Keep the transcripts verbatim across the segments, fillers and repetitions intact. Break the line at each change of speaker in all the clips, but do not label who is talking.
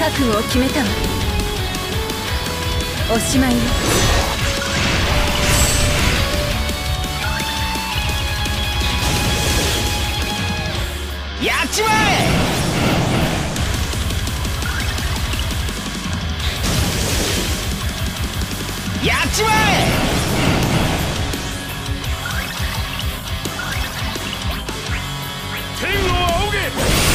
覚悟を決めたわ。おしまいよ。
やっちまえ。やっちまえ。天を仰げ。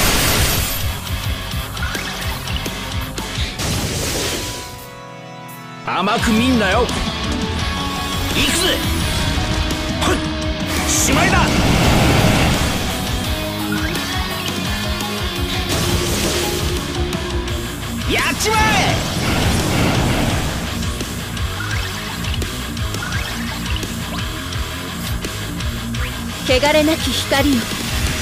甘く見んなよ。行くぜ。ふっ、しまいだ。やっちまえ。
汚れなき光よ。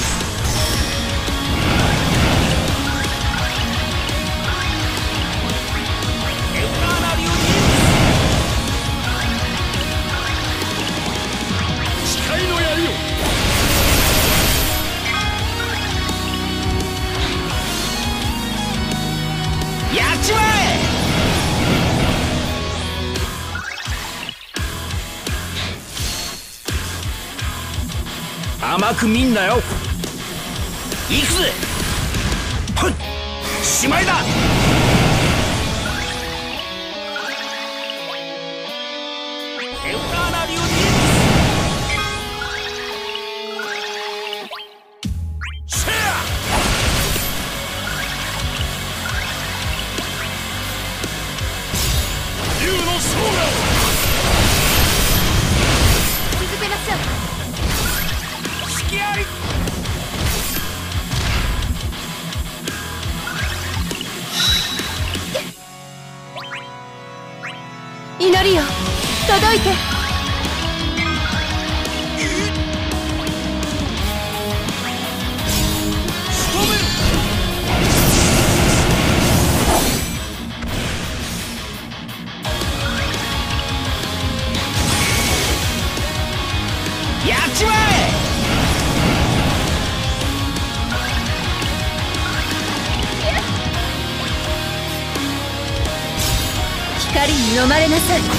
やっちまえ。甘く見んなよ。行くぜ。ふっ、しまいだ。エウターナ流にシェア。竜の将来。
続けなさい。
引き合い。
祈りよ、届いて。
仕留める。やっちまえ。
光に飲まれなさい。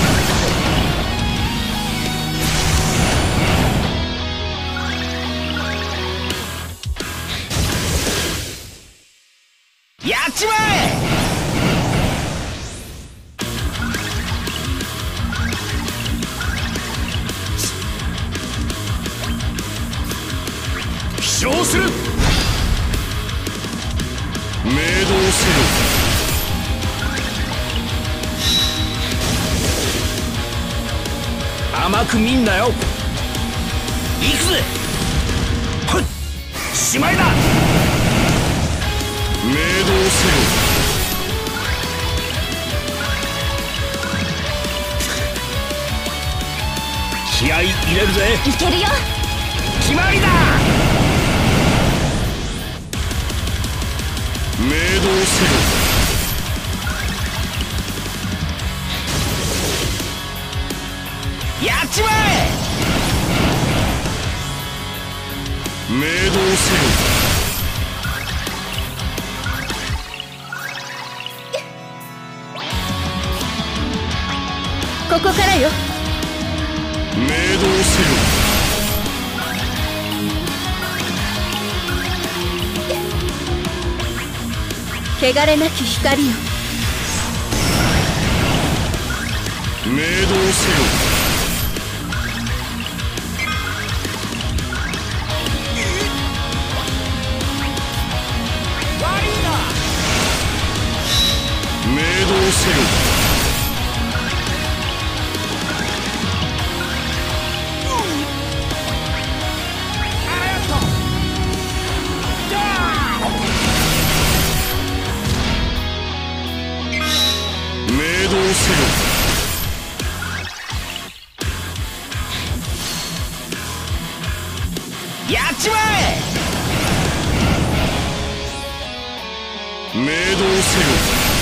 やっちまえ。起床する。明動せよ。甘く見んなよ。行くぜ。ふっ、しまいだ。明動せよ。気合い入れるぜ。
いけるよ。
決まりだ。明動せよ。やっちまえ。明動せよ。
ここからよ。
明動せよ。
汚れなき光よ。
明動せよ。明動せよ。明動せよ。やっちまえ。明動せよ。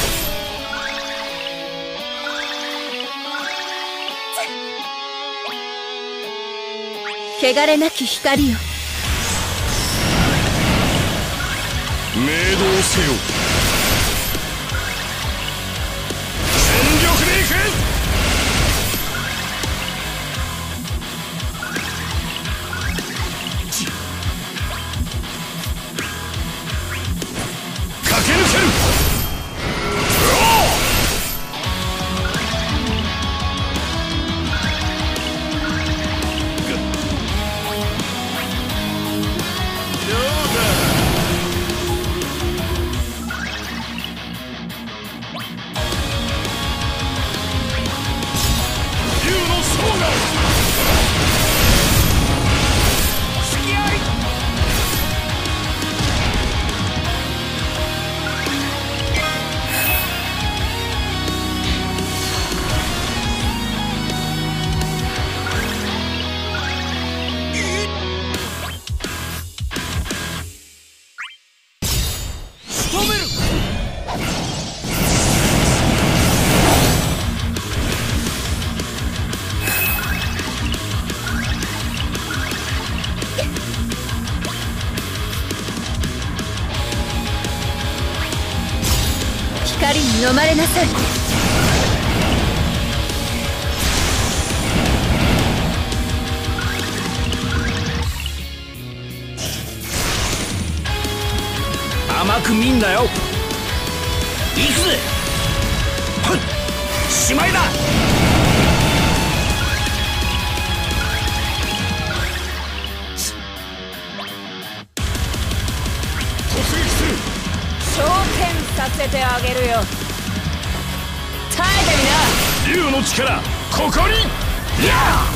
汚れなき光よ。
明動せよ。
光に飲まれなさい。
甘く見んなよ。行くぜ。ふっ、しまいだ。突撃する。
昇天させてあげるよ。耐えてみな。
竜の力、ここに。やあ。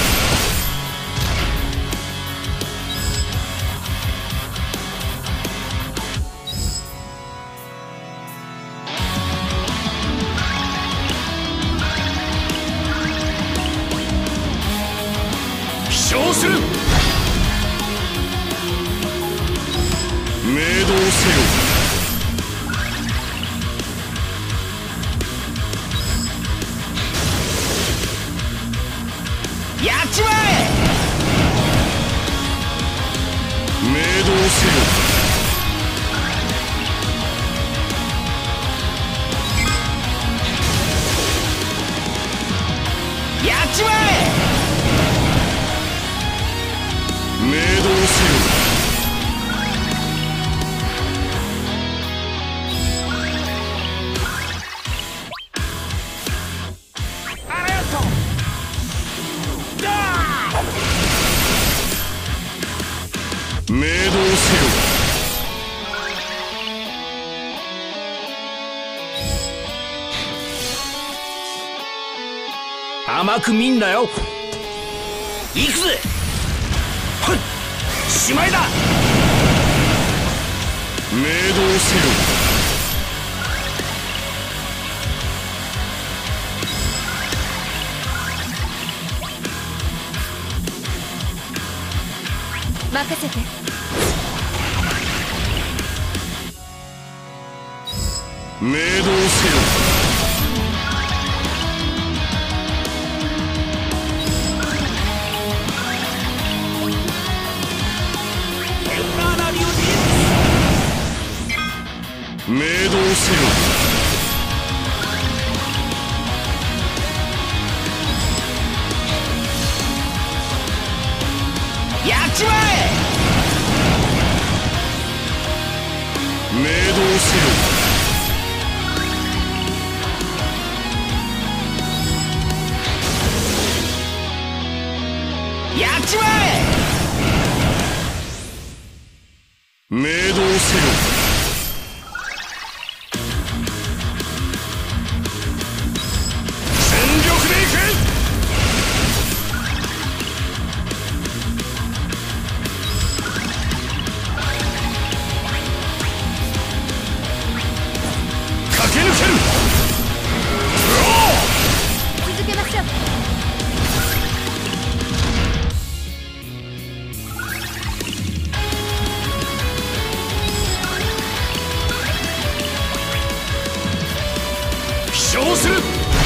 飛翔する。明動せよ。やっちまえ。明動せよ。やっちまえ。明動せよ。明動せよ。甘く見んなよ。行くぜ。ふっ、しまいだ。明動せよ。
任せて。
明動せよ。明動せよ。やっちまえ。明動せよ。やっちまえ。明動せよ。全力でいけ。駆け抜ける。
続けましょう。
飛翔する。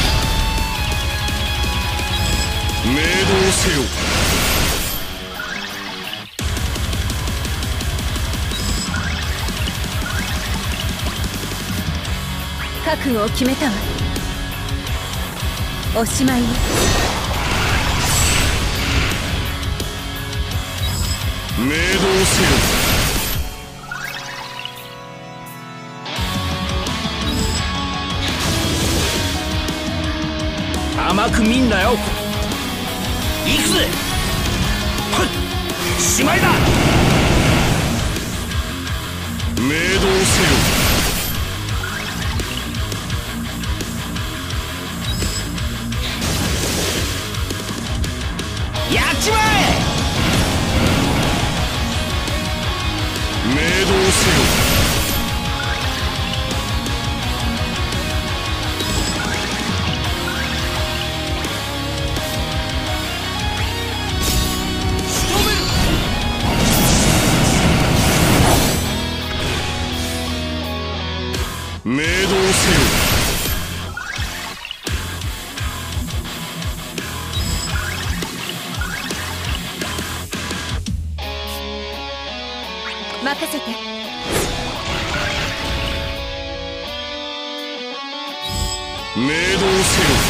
明動せよ。
覚悟を決めたわ。おしまいよ。
明動せよ。甘く見んなよ。行くぜ。ふっ、しまいだ。明動せよ。やっちまえ。明動せよ。明動せよ。
任せて。
明動せよ。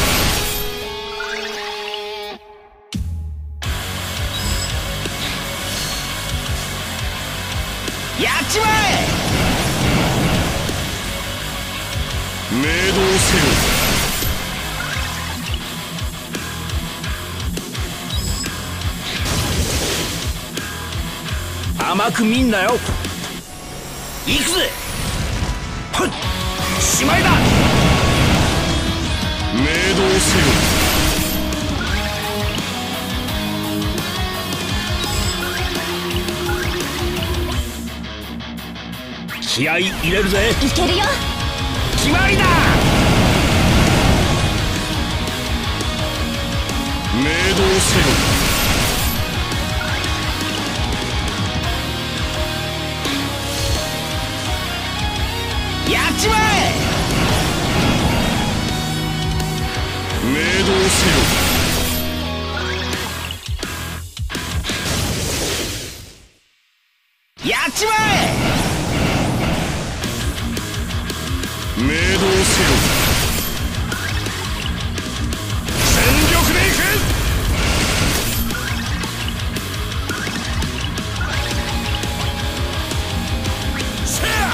やっちまえ。明動せよ。甘く見んなよ。行くぜ。はっ、しまいだ。明動せよ。気合い入れるぜ。
いけるよ。
決まりだ。明動せよ。やっちまえ。明動せよ。やっちまえ。明動せよ。全力でいく。せや。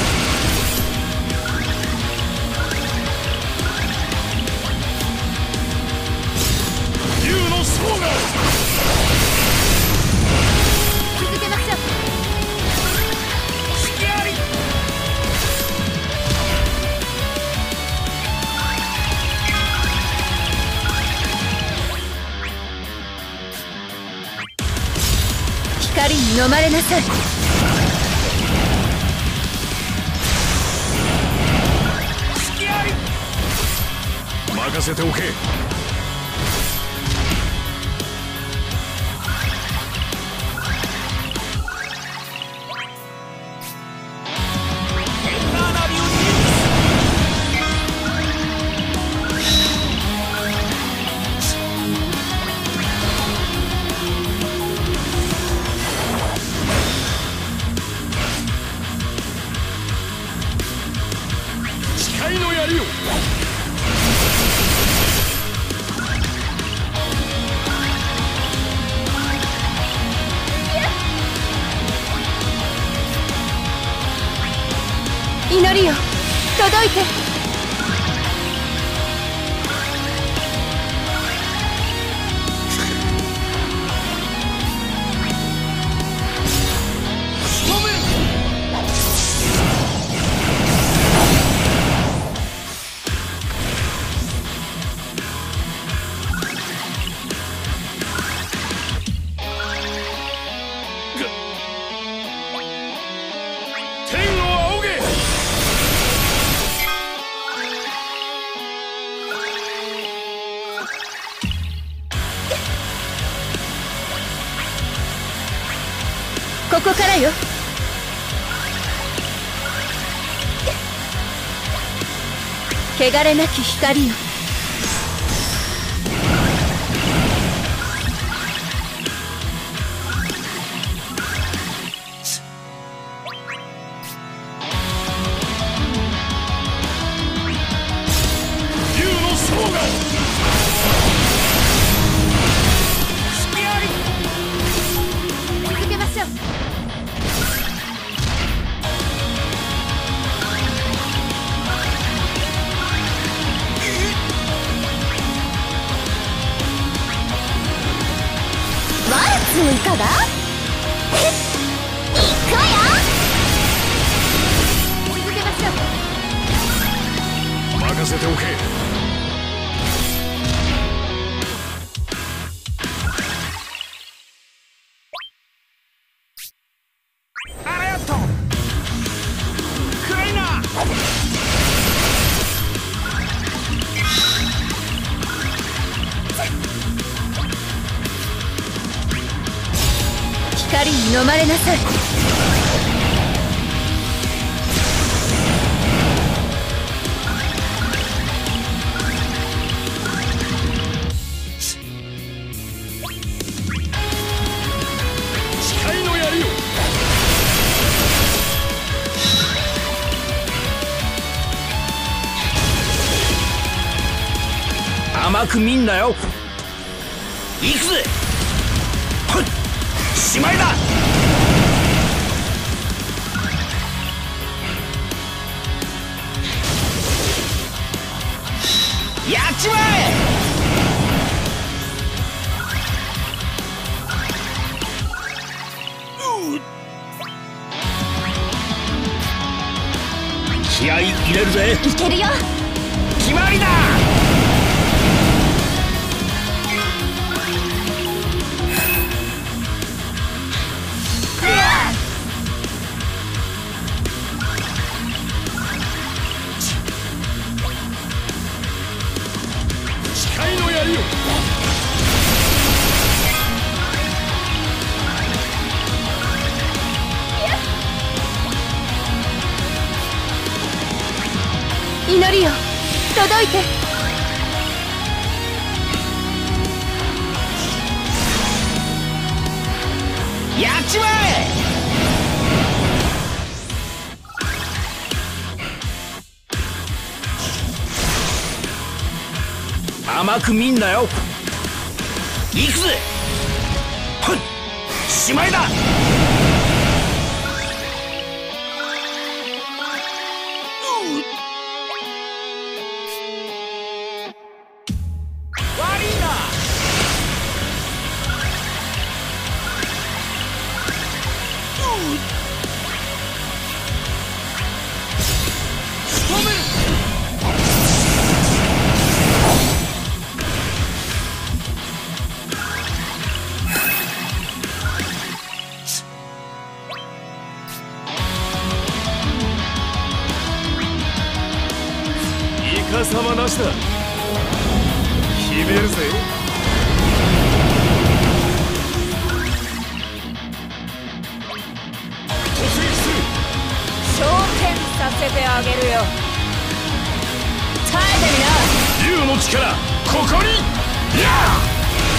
竜の層が
続けましょう。
引きあり。
光に飲まれなさい。
引きあり。任せておけ。誓いの槍を。
祈りよ、届いて。
天を仰げ。
ここからよ。汚れなき光よ。
竜の層が引きあり。
続けましょう。ワルツいかが？えっ、いくわよ。続けましょう。
任せておけ。ありがとう。暗いな。
光に飲まれなさい。
誓いの槍を。 甘く見んなよ。行くぜ。ふっ、しまいだ。やっちまえ。気合い入れるぜ。
いけるよ。
決まりだ。誓いの槍を。
祈りよ、届いて。
やっちまえ。甘く見んなよ。行くぜ。ふっ、しまいだ。イカサマなしだ。決めるぜ。突撃する。
昇天させてあげるよ。耐えてみな。
竜の力、ここに。やあ。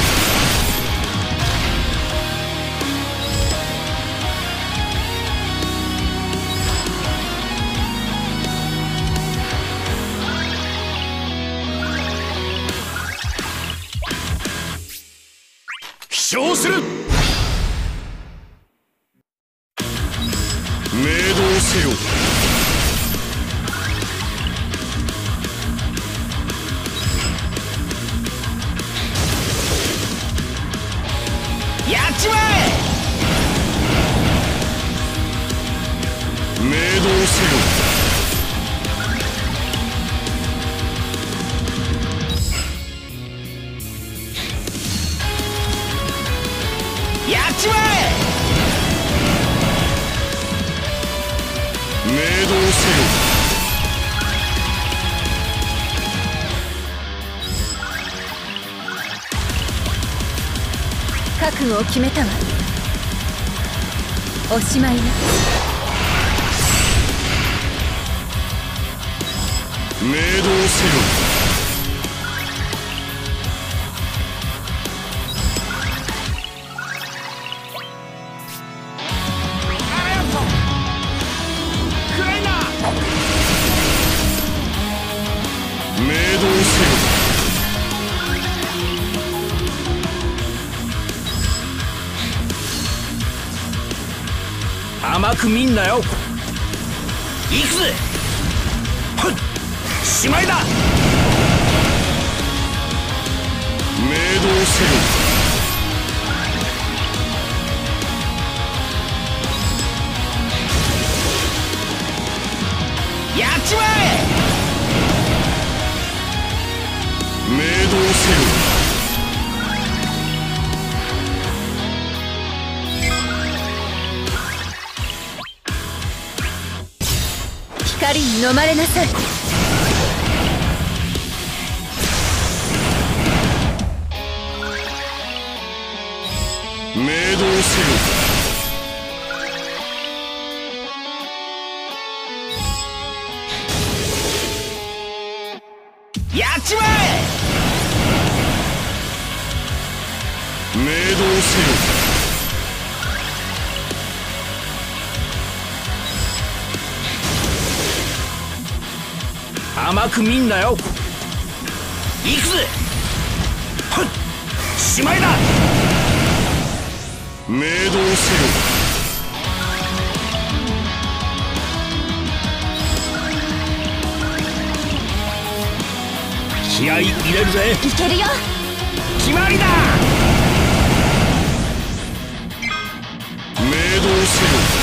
飛翔する。明動せよ。やっちまえ。明動せよ。やっちまえ。明動せよ。
覚悟を決めたわ。おしまいね。
明動せよ。明動せよ。甘く見んなよ。行くぜ。ふっ、しまいだ。明動せよ。やっちまえ。明動せよ。
光に飲まれなさい。
明動せよ。やっちまえ。明動せよ。甘く見んなよ。行くぜ。 しまいだ。
明動せよ。
気合い入れるぜ。
いけるよ。
決まりだ。
明動せよ。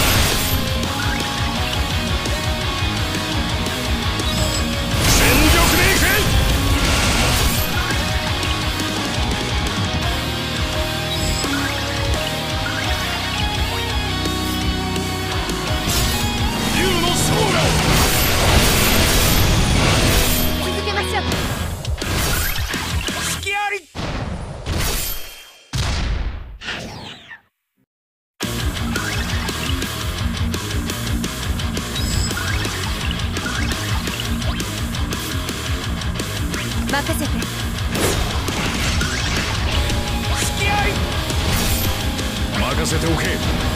続けましょう。
隙あり。
任せて。
隙あり。
任せておけ。